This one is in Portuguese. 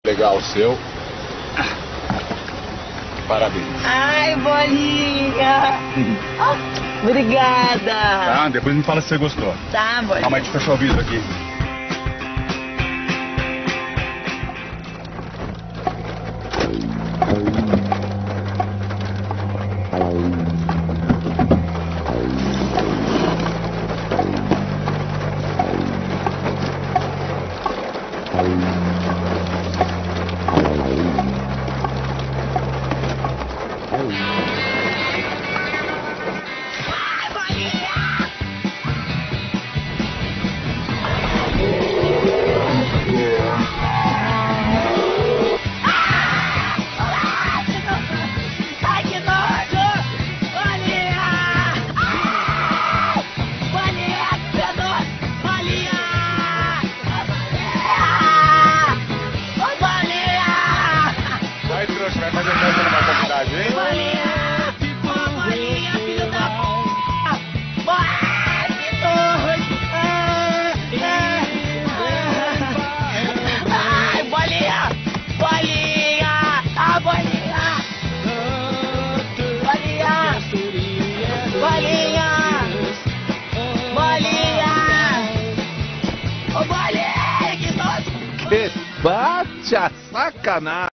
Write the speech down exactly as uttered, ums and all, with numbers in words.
pegar o seu. Parabéns. Ai, Bolinha. Obrigada. Tá, depois me fala se você gostou. Tá, Bolinha. Calma aí, deixa eu fechar o vidro aqui. Vai fazer festa na maternidade, hein? Bolinha! Ô, Bolinha, filho da p... Vai, que doido! Ai, Bolinha! Bolinha! Ah, Bolinha! Bolinha! Bolinha! Bolinha! Ô, Bolinha, que doido! Que bate a sacanagem!